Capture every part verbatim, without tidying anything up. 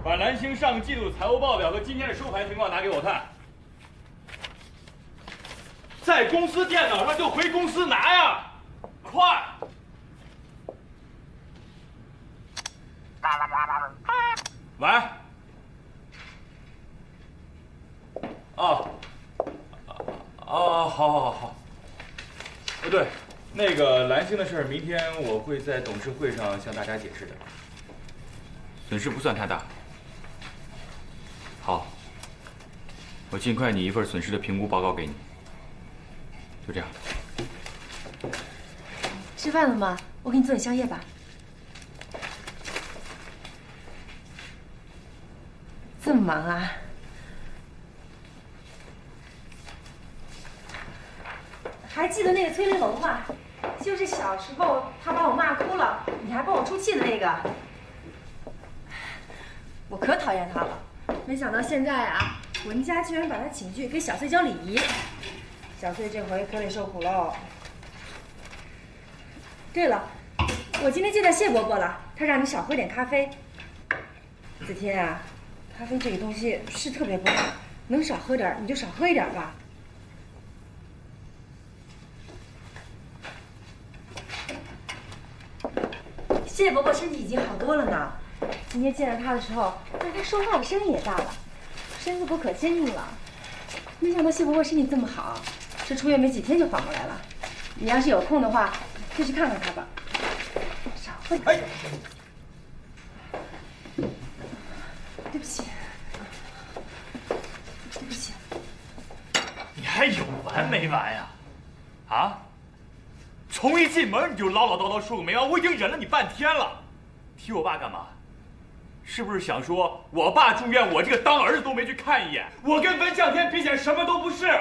把蓝星上个季度财务报表和今天的收盘情况拿给我看。在公司电脑上就回公司拿呀，快！喂。哦。哦，好，好，好，好。哦，对，那个蓝星的事儿，明天我会在董事会上向大家解释的。损失不算太大。好，我尽快拟一份损失的评估报告给你。就这样。 吃饭了吗？我给你做点宵夜吧。这么忙啊？还记得那个崔玲珑吗？就是小时候他把我骂哭了，你还帮我出气的那个。我可讨厌他了，没想到现在啊，文家居然把他请去给小穗教礼仪。小穗这回可得受苦喽。对了，我今天见到谢伯伯了，他让你少喝点咖啡。子天啊，咖啡这个东西是特别不好，能少喝点你就少喝一点吧。谢伯伯身体已经好多了呢，今天见到他的时候，但他说话的声音也大了，身子骨可坚硬了。没想到谢伯伯身体这么好，这出院没几天就缓过来了。你要是有空的话，就去看看他吧。少喝点。哎，对不起，对不起。 你还有完没完呀？啊？从一进门你就唠唠叨叨说个没完，我已经忍了你半天了。提我爸干嘛？是不是想说我爸住院，我这个当儿子都没去看一眼？我跟文向天比起来什么都不是。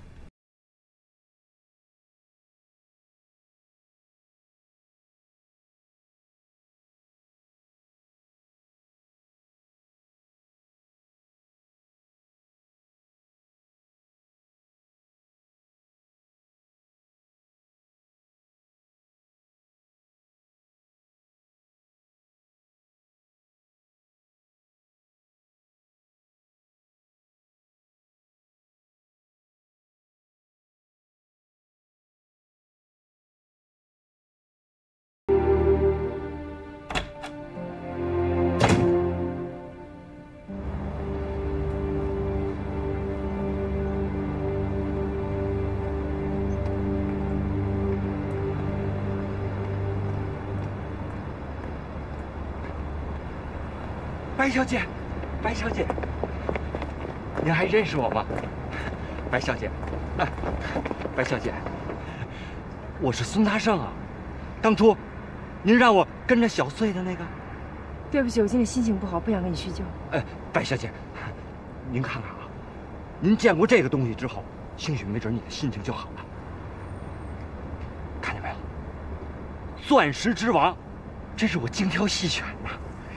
白小姐，白小姐，您还认识我吗？白小姐，哎，白小姐，我是孙大胜啊，当初您让我跟着小穗的那个。 对不起，我今天心情不好，不想跟你叙旧。 哎，白小姐，您看看啊，您见过这个东西之后，兴许没准你的心情就好了。看见没有？钻石之王，这是我精挑细选的。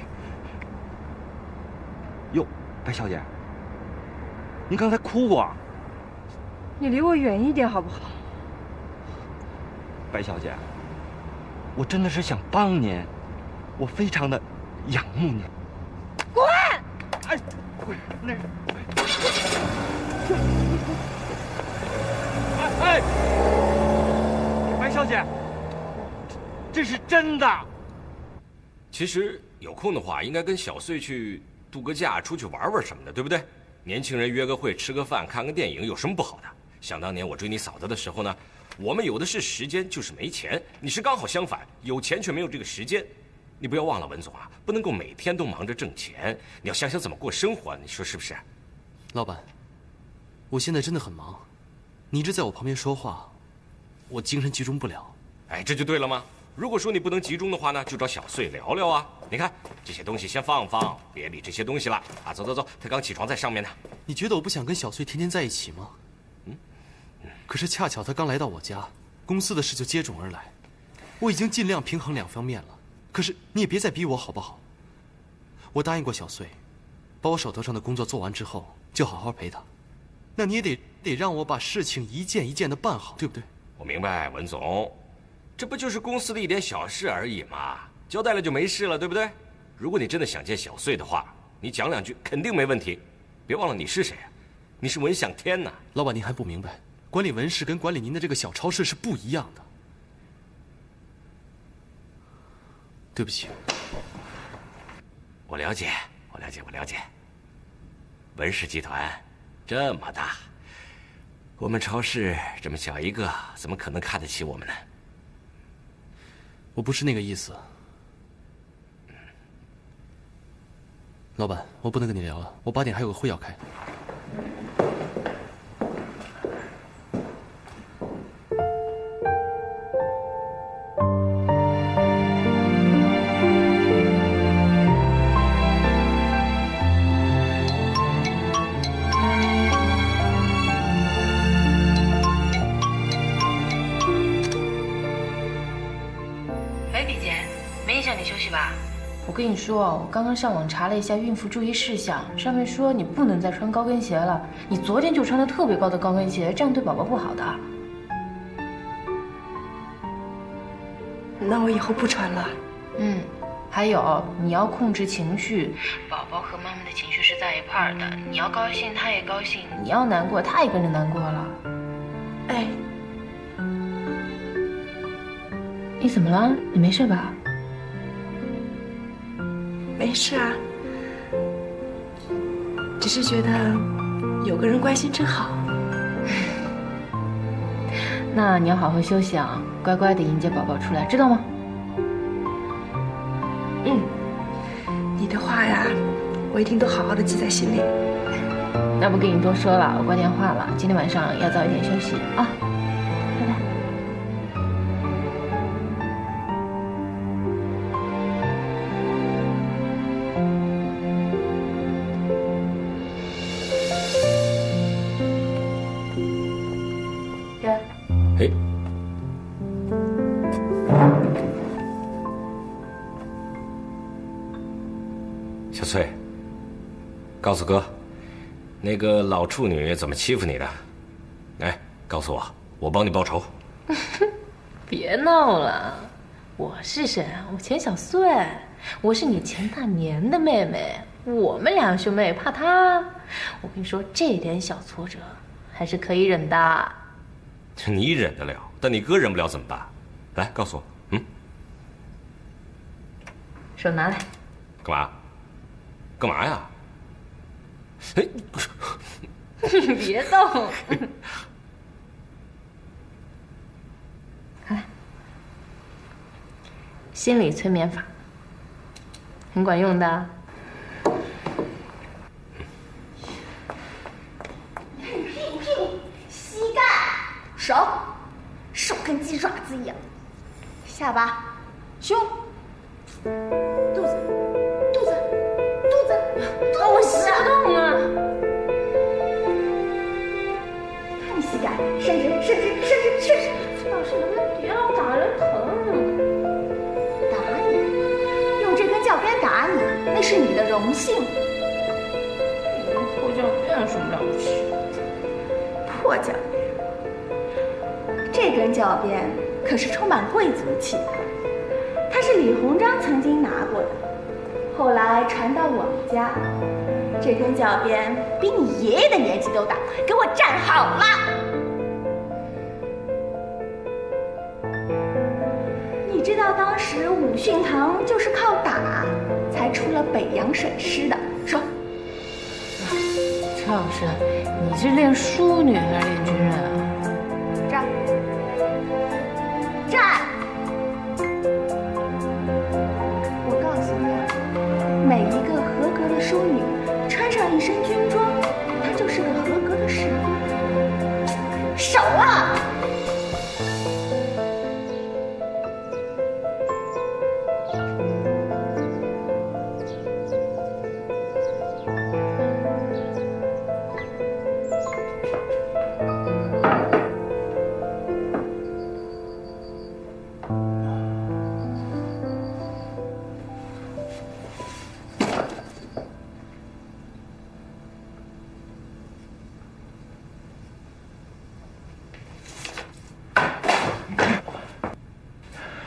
哟，白小姐，您刚才哭过？ 你离我远一点好不好？ 白小姐，我真的是想帮您，我非常的仰慕您。 滚！ 哎，滚！那……哎哎，白小姐，这是真的。 其实有空的话，应该跟小穗去度个假，出去玩玩什么的，对不对？年轻人约个会，吃个饭，看个电影，有什么不好的？想当年我追你嫂子的时候呢，我们有的是时间，就是没钱。你是刚好相反，有钱却没有这个时间。你不要忘了，文总啊，不能够每天都忙着挣钱，你要想想怎么过生活，你说是不是？ 老板，我现在真的很忙，你一直在我旁边说话，我精神集中不了。 哎，这就对了吗？如果说你不能集中的话呢，就找小穗聊聊啊。你看这些东西先放放，别理这些东西了啊！走走走，他刚起床在上面呢。 你觉得我不想跟小穗天天在一起吗？嗯，可是恰巧他刚来到我家，公司的事就接踵而来，我已经尽量平衡两方面了。可是你也别再逼我好不好？我答应过小穗，把我手头上的工作做完之后，就好好陪她。那你也得得让我把事情一件一件的办好，对不对？ 我明白，文总。这不就是公司的一点小事而已嘛，交代了就没事了，对不对？如果你真的想见小穗的话， 你讲两句肯定没问题。别忘了你是谁啊？你是文想天呐！ 老板，您还不明白，管理文氏跟管理您的这个小超市是不一样的。对不起。 我了解，我了解，我了解。文氏集团这么大，我们超市这么小一个，怎么可能看得起我们呢？ 我不是那个意思。老板，我不能跟你聊了，我八点还有个会要开。 哎，笔姐，没影响你休息吧？我跟你说啊，我刚刚上网查了一下孕妇注意事项，上面说你不能再穿高跟鞋了。你昨天就穿的特别高的高跟鞋，这样对宝宝不好的。 那我以后不穿了。 嗯，还有你要控制情绪，宝宝和妈妈的情绪是在一块儿的，你要高兴他也高兴，你要难过他也跟着难过了。 哎， 你怎么了？你没事吧？ 没事啊，只是觉得有个人关心真好。 那你要好好休息啊，乖乖的迎接宝宝出来，知道吗？ 嗯，你的话呀，我一定都好好的记在心里。 那不跟你多说了，我挂电话了，今天晚上要早一点休息啊，拜拜。 哎，小翠，告诉哥，那个老处女怎么欺负你的？哎，告诉我，我帮你报仇。 别闹了，我是谁啊？我钱小穗，我是你钱大年的妹妹，我们两兄妹怕她？我跟你说，这点小挫折还是可以忍的。 你忍得了，但你哥忍不了怎么办？来，告诉我，嗯， 手拿来。 干嘛？干嘛呀？哎， 别动。好了，心理催眠法，很管用的。 屁股屁股，膝盖，手，手跟鸡爪子一样，下巴，胸，肚子，肚子，肚子，肚子， 我吸不动啊！ 看你膝盖，伸直，伸直，伸直，伸直。 老师，能不能别老打人疼？ 打你，用这根教鞭打你，那是你的荣幸。 破教鞭有什么了不起？ 破教鞭，这根教鞭可是充满贵族气的，它是李鸿章曾经拿过的，后来传到我们家。这根教鞭比你爷爷的年纪都大，给我站好了！你知道当时武训堂就是靠打才出了北洋水师的，说。 陈老师，你是练淑女还是练军人啊？ 站，站！我告诉你，每一个合格的淑女，穿上一身军装，她就是个合格的士兵。手啊！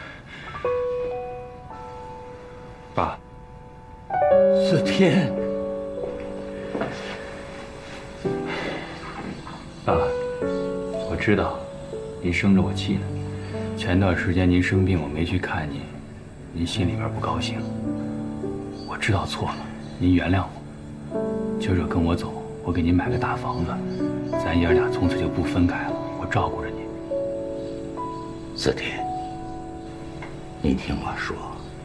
爸，四天。 知道，您生着我气呢。前段时间您生病，我没去看您，您心里边不高兴。我知道错了，您原谅我。今儿跟我走，我给您买个大房子，咱爷俩从此就不分开了，我照顾着您。 子田，你听我说，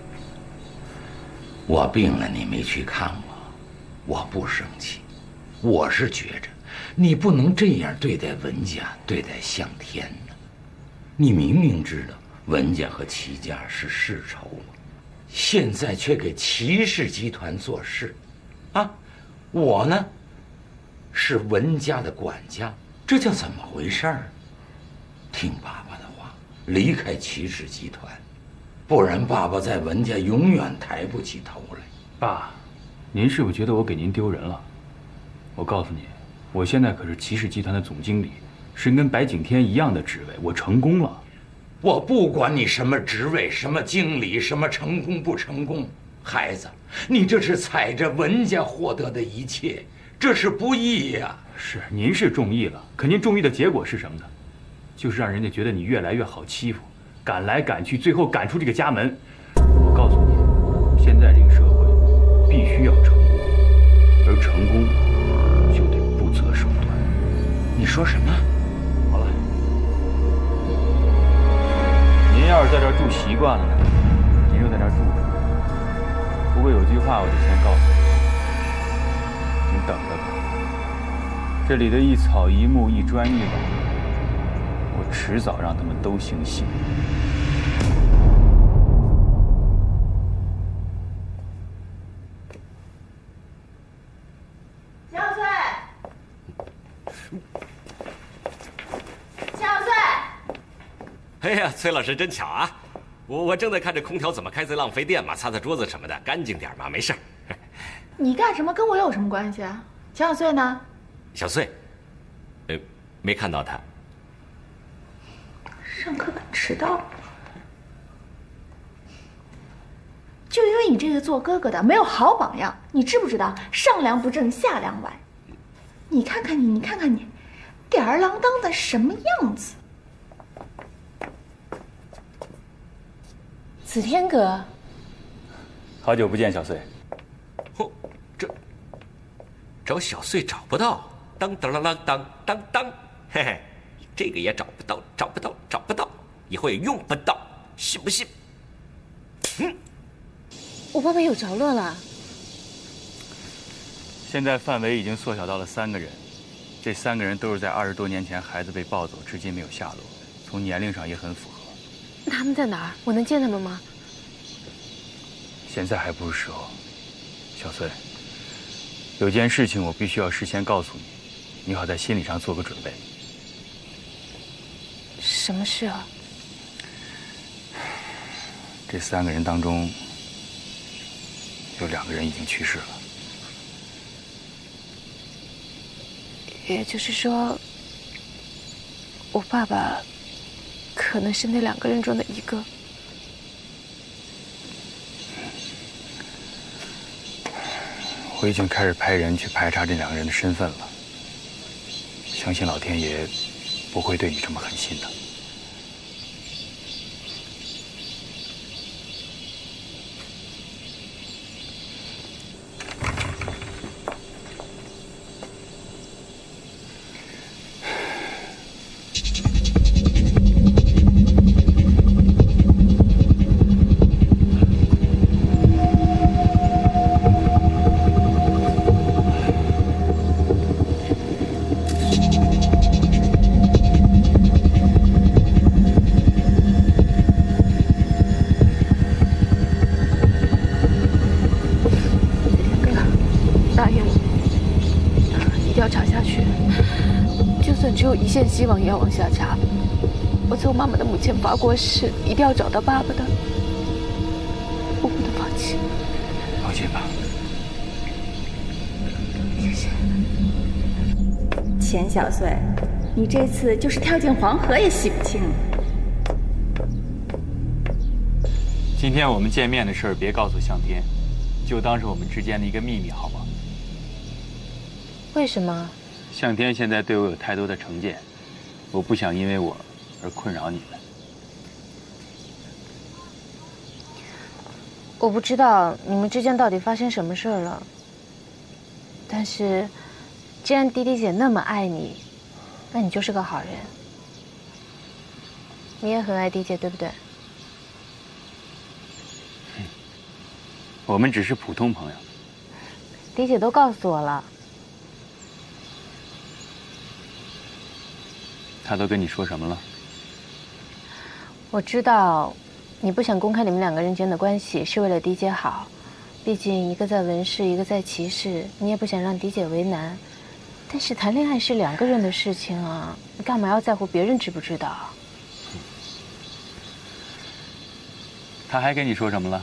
我病了你没去看我，我不生气，我是觉着你不能这样对待文家，对待向天呢。你明明知道文家和齐家是世仇啊，现在却给齐氏集团做事，啊，我呢是文家的管家，这叫怎么回事儿？听爸爸的话，离开齐氏集团，不然爸爸在文家永远抬不起头来。 爸，您是不是觉得我给您丢人了？我告诉你，我现在可是齐氏集团的总经理，是跟白景天一样的职位，我成功了。 我不管你什么职位、什么经理、什么成功不成功，孩子，你这是踩着文家获得的一切，这是不义呀。 是，您是中意了，可您中意的结果是什么呢？就是让人家觉得你越来越好欺负，赶来赶去，最后赶出这个家门。我告诉你，现在这个社会必须要成功，而成功就得不择手段。 你说什么？ 好了，您要是在这儿住习惯了呢，您就在这儿住着。不过有句话我得先告诉你，您等着吧，这里的一草一木一砖一瓦，我迟早让他们都姓谢。 小小穗，小小穗。 哎呀，崔老师真巧啊！我我正在看这空调怎么开，在浪费电嘛，擦擦桌子什么的，干净点嘛，没事儿。 你干什么跟我有什么关系啊？小小穗呢？ 小穗，呃，没看到他。 上课敢迟到？就因为你这个做哥哥的没有好榜样，你知不知道上梁不正下梁歪？你看看你，你看看你，吊儿郎当的什么样子？ 子天哥， 好久不见，小穗。 哦，这找小穗找不到，当当当当当当当，嘿嘿，这个也找不到，找不到，找不到，以后也用不到，信不信？嗯， 我爸爸有着落了。 现在范围已经缩小到了三个人，这三个人都是在二十多年前孩子被抱走，至今没有下落，从年龄上也很符合。 他们在哪儿？我能见他们吗？ 现在还不是时候，小穗。有件事情我必须要事先告诉你，你好在心理上做个准备。 什么事啊？ 这三个人当中，有两个人已经去世了。 也就是说，我爸爸可能是那两个人中的一个。 我已经开始派人去排查这两个人的身份了，相信老天爷不会对你这么狠心的。 一线希望也要往下查。我在我妈妈的墓前发过誓，一定要找到爸爸的。我不能放弃。 放心吧。 谢谢。 钱小穗，你这次就是跳进黄河也洗不清。 今天我们见面的事儿别告诉向天，就当是我们之间的一个秘密，好吗？ 为什么？ 向天现在对我有太多的成见， 我不想因为我而困扰你们。 我不知道你们之间到底发生什么事儿了，但是，既然迪迪姐那么爱你，那你就是个好人。你也很爱迪姐，对不对？ 我们只是普通朋友。 迪姐都告诉我了。 他都跟你说什么了？ 我知道，你不想公开你们两个人间的关系，是为了迪姐好。毕竟一个在文氏，一个在齐氏，你也不想让迪姐为难。但是谈恋爱是两个人的事情啊，你干嘛要在乎别人知不知道？ 他还跟你说什么了？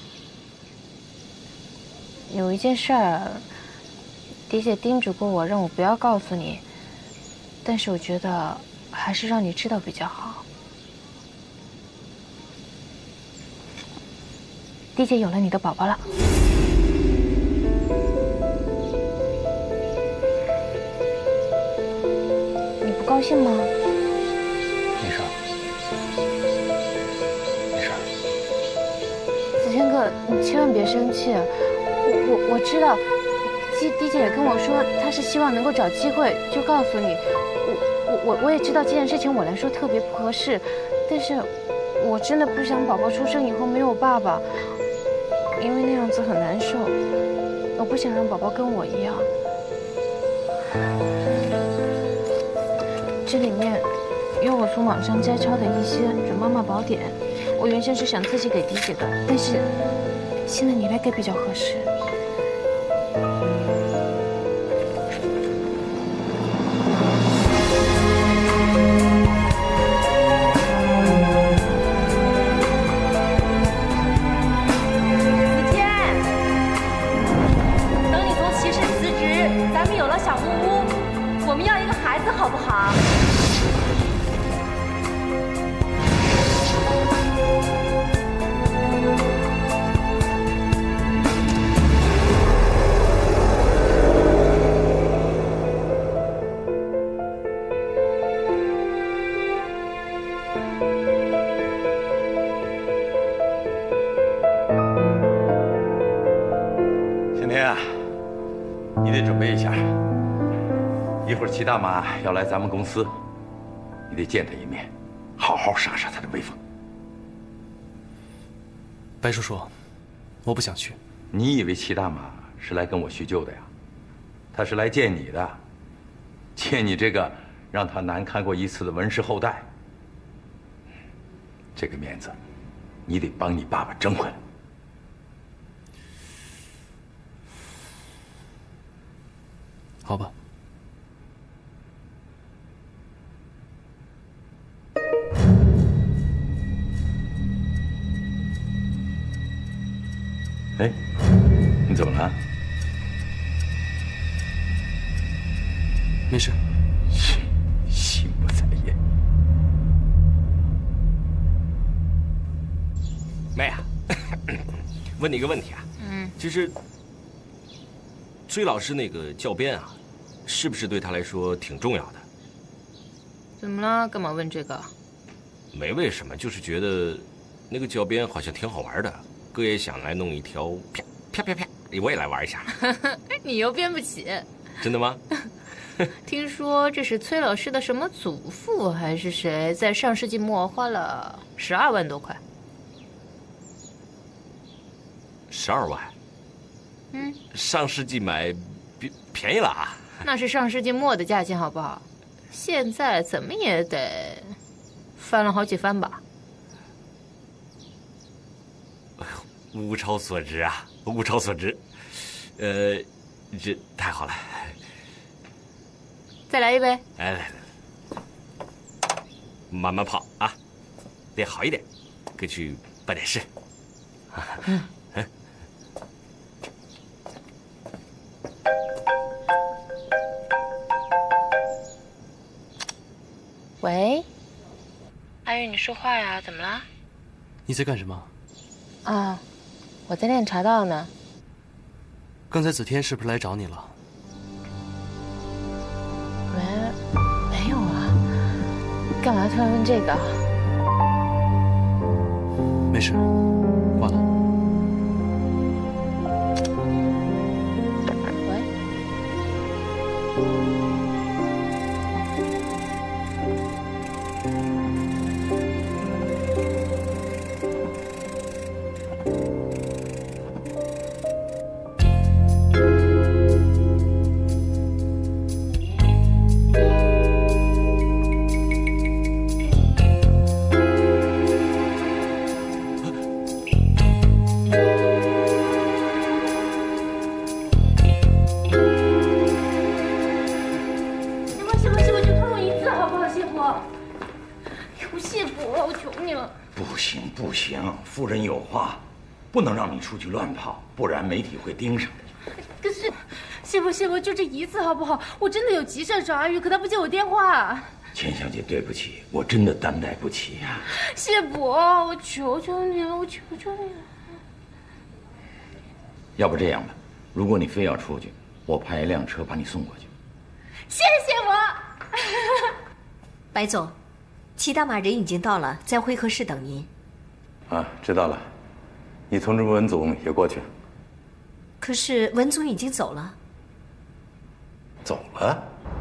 有一件事儿，迪姐叮嘱过我，让我不要告诉你。但是我觉得还是让你知道比较好。迪姐有了你的宝宝了。你不高兴吗？ 没事儿，没事儿。 子谦哥，你千万别生气。我我我知道，迪迪姐也跟我说，她是希望能够找机会就告诉你。我我我也知道这件事情我来说特别不合适，但是我真的不想宝宝出生以后没有爸爸，因为那样子很难受。我不想让宝宝跟我一样。这里面有我从网上摘抄的一些准妈妈宝典，我原先是想自己给迪姐的，但是现在你来给比较合适。 好不好？ 小天啊，你得准备一下。一会儿齐大妈要来咱们公司，你得见她一面，好好杀杀她的威风。 白叔叔，我不想去。 你以为齐大妈是来跟我叙旧的呀？她是来见你的，见你这个让她难看过一次的文氏后代。这个面子，你得帮你爸爸争回来。 好吧。 哎，你怎么了？ 没事。 心心不在焉。 妹啊，问你一个问题啊，嗯，就是崔老师那个教鞭啊，是不是对他来说挺重要的？ 怎么了？干嘛问这个？ 没为什么，就是觉得那个教鞭好像挺好玩的。哥也想来弄一条，啪啪啪啪，我也来玩一下。 你又编不起。 真的吗？ 听说这是崔老师的什么祖父还是谁，在上世纪末花了十二万多块。 十二万？ 嗯， 上世纪买便便宜了啊。 那是上世纪末的价钱，好不好？现在怎么也得翻了好几番吧。 物超所值啊，物超所值，呃，这太好了。 再来一杯。 来来来，慢慢泡啊，得好一点，哥去办点事。嗯嗯。 喂，阿玉，你说话呀？怎么了？ 你在干什么？ 啊。我在练茶道呢。 刚才子天是不是来找你了？ 没，没有啊。 干嘛突然问这个？ 没事，挂了。 喂。 夫人有话，不能让你出去乱跑，不然媒体会盯上的。 可是，谢伯谢伯，就这一次好不好？我真的有急事找阿玉，可他不接我电话。 钱小姐，对不起，我真的担待不起呀、啊。 谢伯，我求求你了，我求求你了。 要不这样吧，如果你非要出去，我派一辆车把你送过去。 谢谢我。 白总，齐大马人已经到了，在会客室等您。 啊，知道了，你通知文总也过去。 可是文总已经走了。 走了？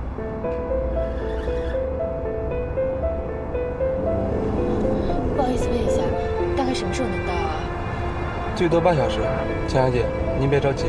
不好意思问一下，大概什么时候能到啊？ 最多半小时，钱小姐，您别着急。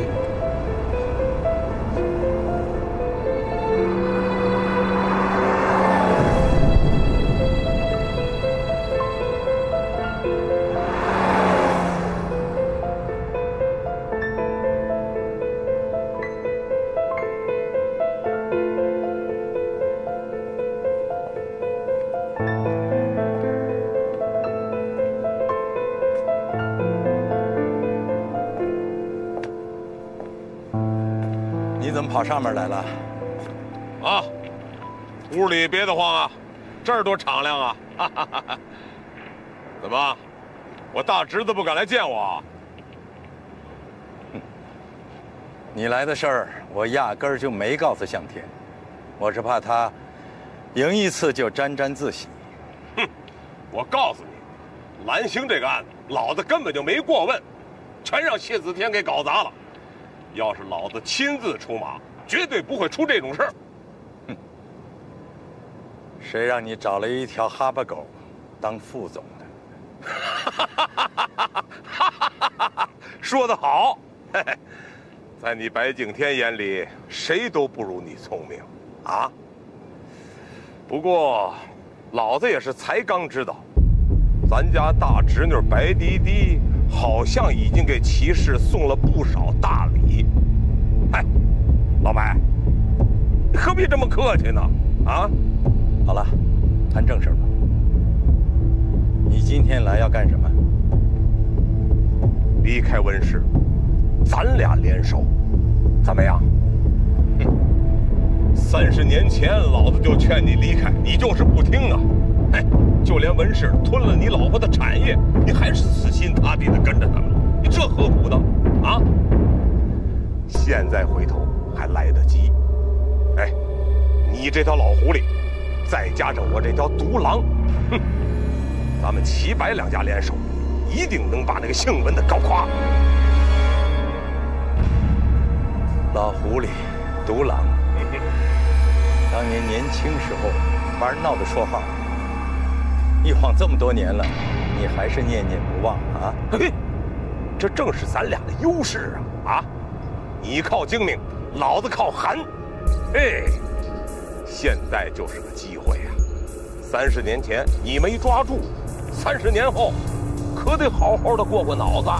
跑上面来了， 啊！屋里别得慌啊，这儿多敞亮啊！哈哈哈哈怎么，我大侄子不敢来见我啊？ 哼，你来的事儿，我压根儿就没告诉向天，我是怕他赢一次就沾沾自喜。 哼，我告诉你，蓝星这个案子，老子根本就没过问，全让谢子天给搞砸了。要是老子亲自出马，绝对不会出这种事儿。 哼，谁让你找了一条哈巴狗当副总的？说得好，嘿嘿，在你白景天眼里，谁都不如你聪明啊。不过，老子也是才刚知道，咱家大侄女白滴滴好像已经给齐氏送了不少大礼。哎，老白，你何必这么客气呢？啊， 好了，谈正事吧。你今天来要干什么？ 离开温氏，咱俩联手，怎么样？三十年前，老子就劝你离开，你就是不听啊！哎，就连文氏吞了你老婆的产业，你还是死心塌地的跟着他们，你这何苦呢？啊！现在回头还来得及。哎，你这条老狐狸，再加上我这条独狼，哼，咱们齐白两家联手，一定能把那个姓文的搞垮。 老狐狸，独狼。当年年轻时候玩闹的绰号，一晃这么多年了，你还是念念不忘啊！ 嘿，这正是咱俩的优势啊！啊，你靠精明，老子靠寒。哎，现在就是个机会啊！三十年前你没抓住，三十年后可得好好的过过脑子。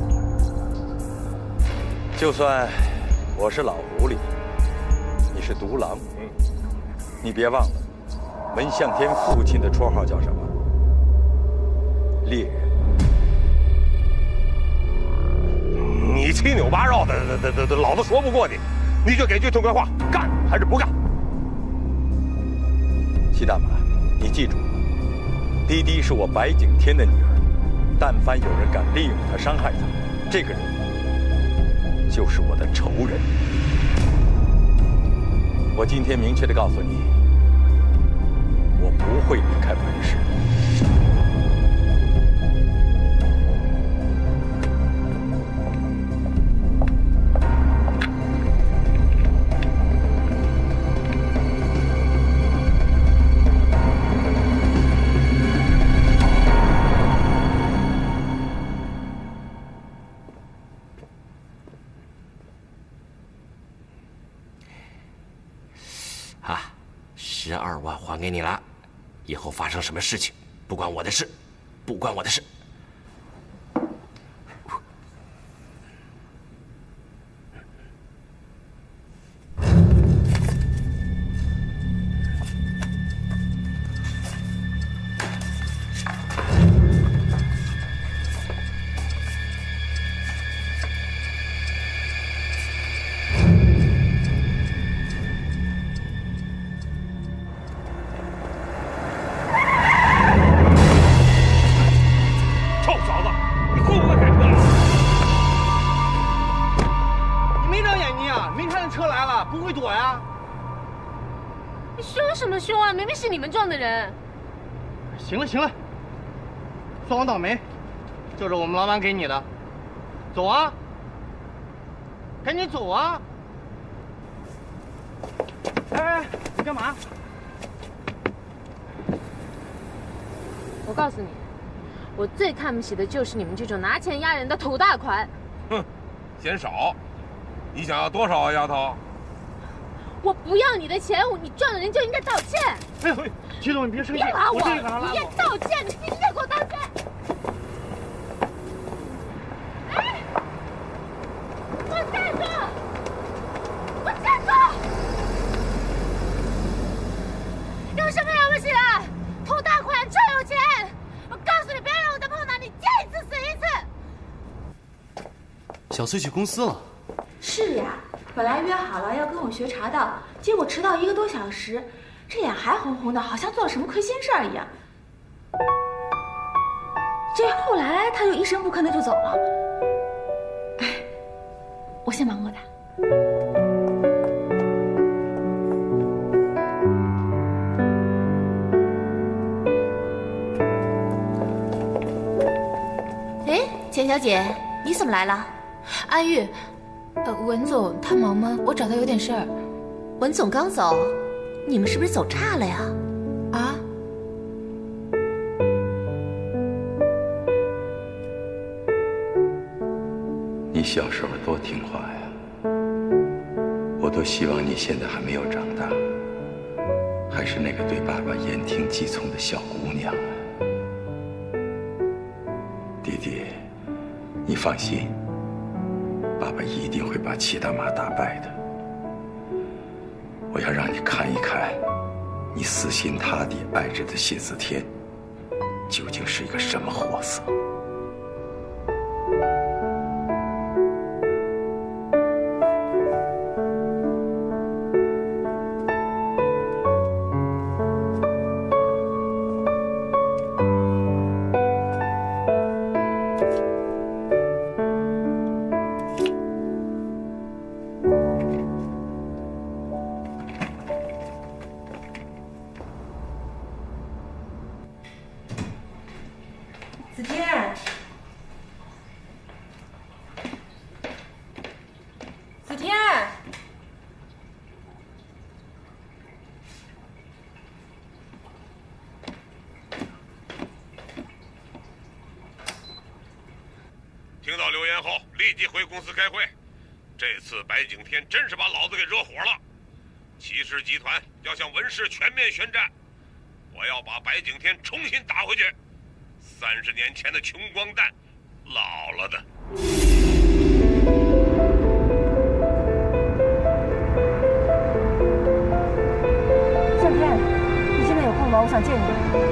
就算我是老狐狸，你是独狼。你别忘了，文向天父亲的绰号叫什么？猎人。 你七扭八绕的，的的的，老子说不过你，你就给句痛快话，干还是不干？ 齐大马，你记住，滴滴是我白景天的女儿，但凡有人敢利用她伤害她，这个人就是我的仇人。我今天明确的告诉你，我不会离开文氏。 十二万还给你了，以后发生什么事情，不关我的事，不关我的事。 明明是你们撞的人。 行了行了，算我倒霉，就是我们老板给你的。走啊，赶紧走啊！哎哎，你干嘛？ 我告诉你，我最看不起的就是你们这种拿钱压人的土大款。 哼，嫌少？你想要多少啊，丫头？ 我不要你的钱，你撞了人就应该道歉。 哎呦，徐总，你别生气， 别拉我， 我这个拉我。 你要道歉，你必须得给我道歉。哎，我站住！我站住！有什么了不起的？土大款赚有钱，我告诉你，别让我再碰到你，见一次死一次。 小翠去公司了。 是呀。本来约好了要跟我学茶道，结果迟到一个多小时，这眼还红红的，好像做了什么亏心事儿一样。这后来他就一声不吭的就走了。哎，我先忙过他。 哎，钱小姐，你怎么来了？ 阿玉。呃，文总他忙吗？我找他有点事儿。 文总刚走，你们是不是走岔了呀？ 啊？ 你小时候多听话呀！我都希望你现在还没有长大，还是那个对爸爸言听计从的小姑娘啊！弟弟，你放心。爸爸一定会把齐大妈打败的。我要让你看一看，你死心塌地爱着的谢子天，究竟是一个什么货色。 子天，子天， 听到留言后立即回公司开会。这次白景天真是把老子给惹火了，齐氏集团要向文氏全面宣战，我要把白景天重新打回去。三十年前的穷光蛋，老了的。 向天，你现在有空吗？我想见你。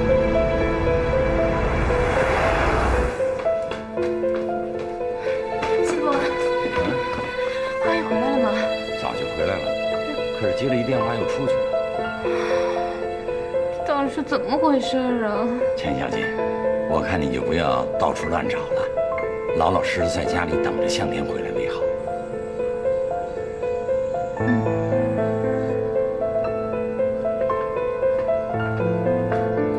师傅，阿姨回来了吗？ 早就回来了，可是接了一电话又出去了。 到底是怎么回事啊？ 钱小姐。我看你就不要到处乱找了，老老实实在家里等着向天回来为好。 嗯。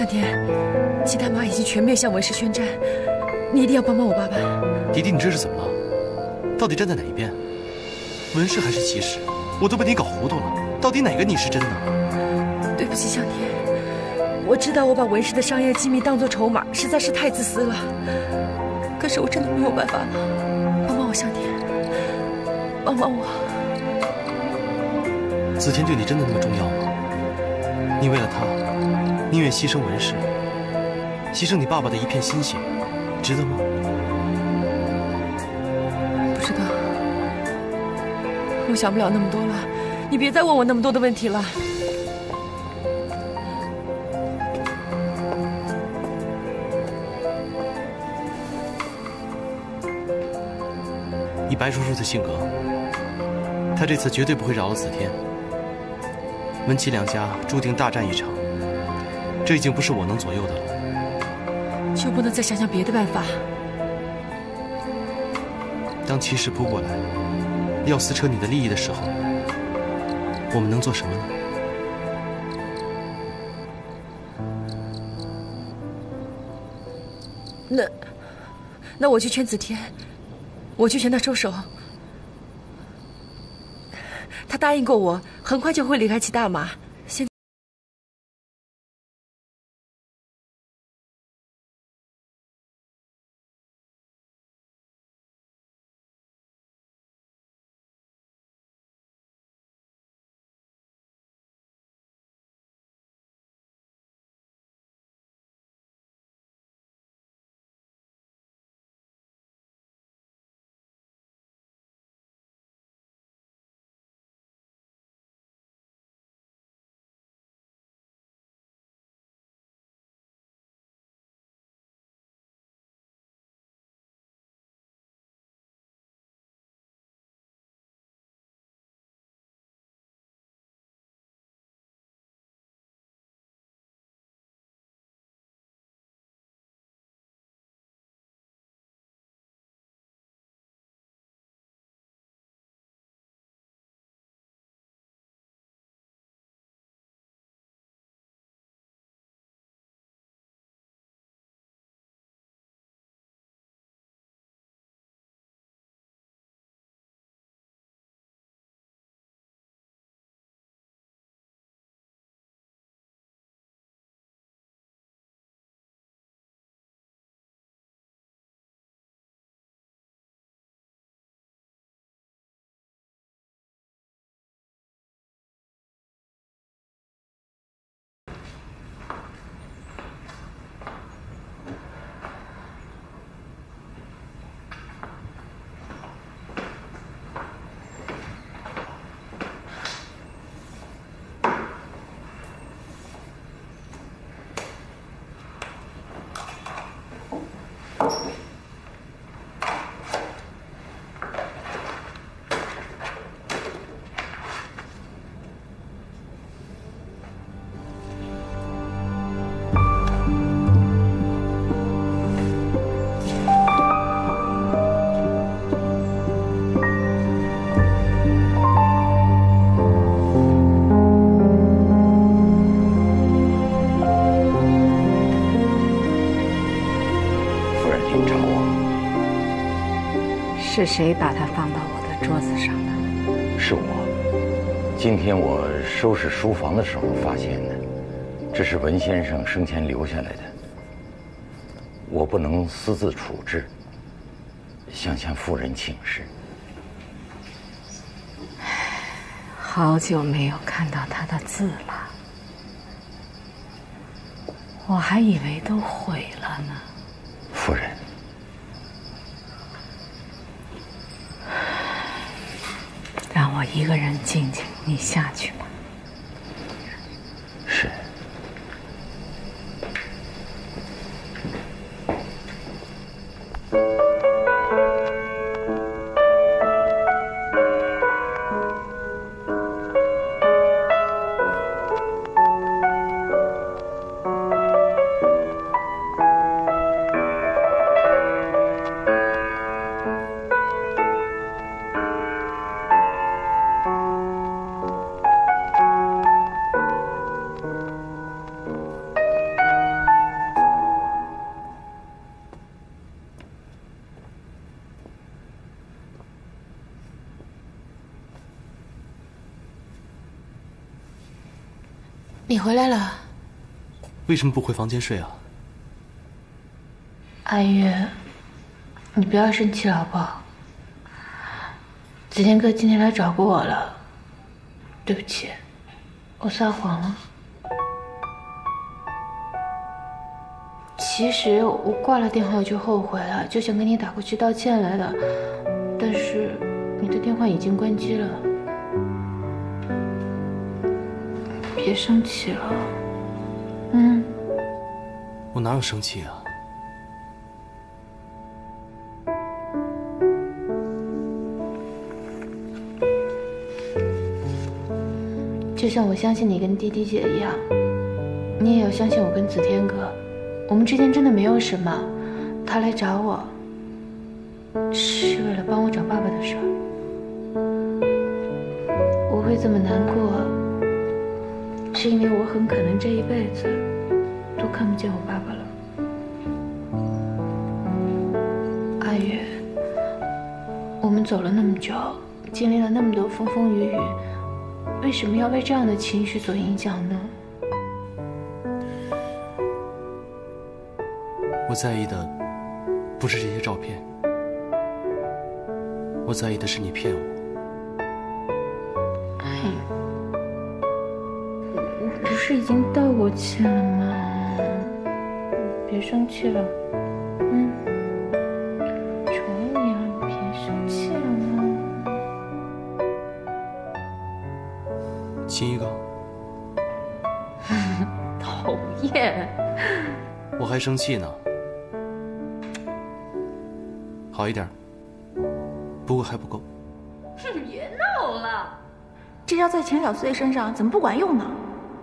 向天，齐大妈已经全面向文氏宣战，你一定要帮帮我爸爸。 迪迪，你这是怎么了？到底站在哪一边？文氏还是齐氏？我都被你搞糊涂了，到底哪个你是真的？ 对不起，向天，我知道我把文氏的商业机密当作筹码，实在是太自私了。可是我真的没有办法了，帮帮我，向天，帮帮我。 子天对你真的那么重要吗？你为了他，宁愿牺牲文氏，牺牲你爸爸的一片心血，值得吗？ 不知道，我想不了那么多了，你别再问我那么多的问题了。 以白叔叔的性格，他这次绝对不会饶了子天。文齐两家注定大战一场，这已经不是我能左右的了。 就不能再想想别的办法？ 当骑士扑过来，要撕扯你的利益的时候，我们能做什么呢？ 那，那我去劝子天，我去劝他收手。他答应过我，很快就会离开齐大马。现是谁把它放到我的桌子上的？ 是我。今天我收拾书房的时候发现的，这是文先生生前留下来的。我不能私自处置，想向夫人请示。 好久没有看到他的字了，我还以为都毁了呢。 夫人。 让我一个人静静，你下去吧。 是。 你回来了。 为什么不回房间睡啊？ 阿月，你不要生气了好不好？子天哥今天来找过我了，对不起，我撒谎了。其实我挂了电话我就后悔了，就想跟你打过去道歉来的，但是你的电话已经关机了。别生气了，嗯。 我哪有生气啊？ 就像我相信你跟滴滴姐一样，你也要相信我跟子天哥，我们之间真的没有什么。他来找我，是为了帮我找爸爸的事儿。我会这么难过，是因为我很可能这一辈子都看不见我爸爸了。阿月，我们走了那么久，经历了那么多风风雨雨，为什么要为这样的情绪所影响呢？ 我在意的不是这些照片，我在意的是你骗我。 哎，我不是已经道过歉了吗？别生气了，嗯，求你了，你别生气了嘛。 亲一个。 讨厌。 我还生气呢。好一点，不过还不够。 别闹了，这招在钱小碎身上怎么不管用呢？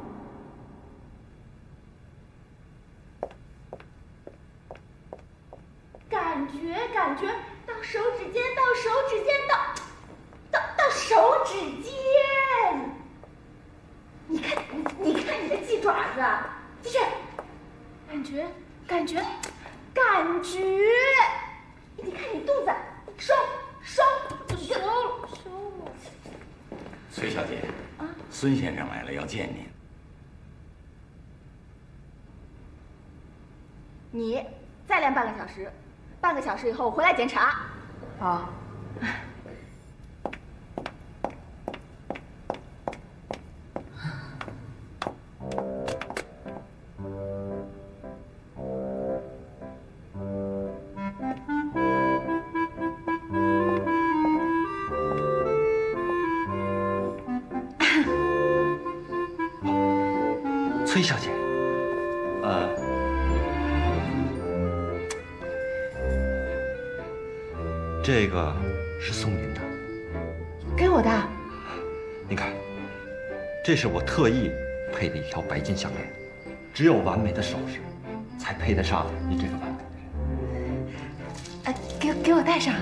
感觉感觉到手指尖，到手指尖，到到到手指尖。你看，你看你的鸡爪子，就是感觉感觉感觉。你看你肚子，收收收收。 崔小姐，啊，孙先生来了，要见您。 你再练半个小时，半个小时以后回来检查。 好。 崔小姐，呃，这个是送您的， 给我的。 您看，这是我特意配的一条白金项链，只有完美的首饰，才配得上你这个完美的人。 呃，给给我戴上。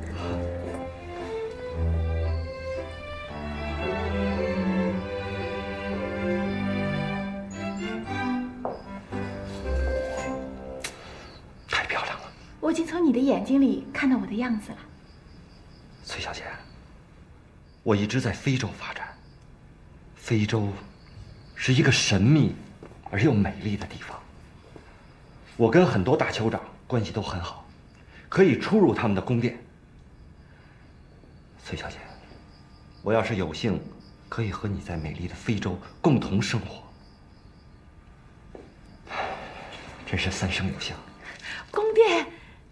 我已经从你的眼睛里看到我的样子了， 崔小姐。我一直在非洲发展，非洲是一个神秘而又美丽的地方。我跟很多大酋长关系都很好，可以出入他们的宫殿。崔小姐，我要是有幸可以和你在美丽的非洲共同生活，真是三生有幸。 宫殿。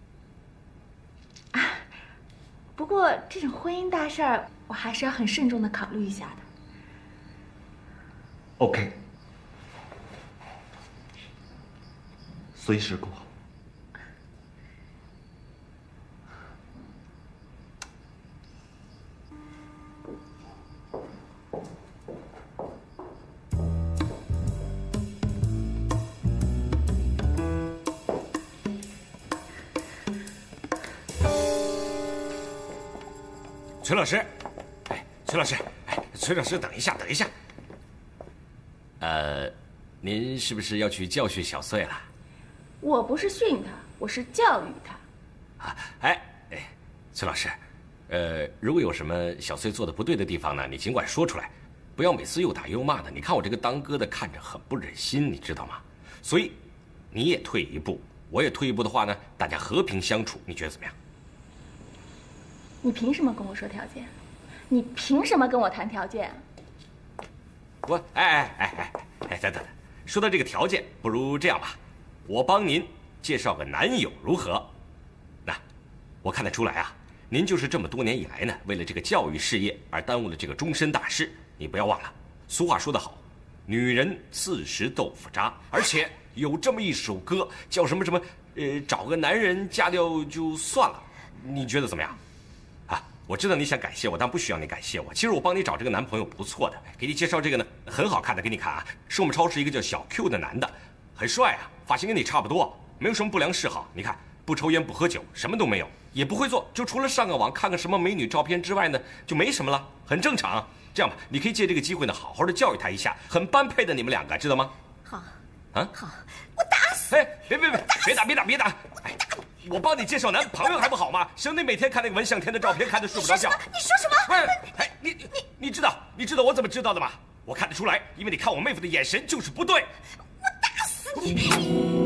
不过这种婚姻大事儿，我还是要很慎重的考虑一下的。 OK， 随时恭候。 崔老师，哎，崔老师，哎，崔老师，等一下，等一下。呃，您是不是要去教训小穗了？ 我不是训他，我是教育他。 啊，哎哎，崔老师，呃，如果有什么小穗做的不对的地方呢，你尽管说出来， 不要每次又打又骂的。你看我这个当哥的看着很不忍心，你知道吗？所以你也退一步，我也退一步的话呢，大家和平相处，你觉得怎么样？ 你凭什么跟我说条件？你凭什么跟我谈条件？ 我哎哎哎哎哎，等等，说到这个条件，不如这样吧，我帮您介绍个男友如何？那我看得出来啊，您就是这么多年以来呢，为了这个教育事业而耽误了这个终身大事。你不要忘了，俗话说得好，女人四十豆腐渣，而且有这么一首歌叫什么什么，呃，找个男人嫁掉就算了，你觉得怎么样？啊，我知道你想感谢我，但不需要你感谢我。其实我帮你找这个男朋友不错的，给你介绍这个呢，很好看的，给你看啊，是我们超市一个叫小 Q 的男的，很帅啊，发型跟你差不多，没有什么不良嗜好，你看不抽烟不喝酒，什么都没有，也不会做，就除了上个网看个什么美女照片之外呢，就没什么了，很正常。这样吧，你可以借这个机会呢，好好的教育他一下，很般配的你们两个，知道吗？ 好， 啊， 好，我打死！ 哎，别别别，别打别打别打！哎，我帮你介绍男朋友还不好吗？省得每天看那个文向天的照片，看得睡不着觉。 你说什么？ 哎哎，你你你知道你知道我怎么知道的吗？我看得出来，因为你看我妹夫的眼神就是不对。 我打死你！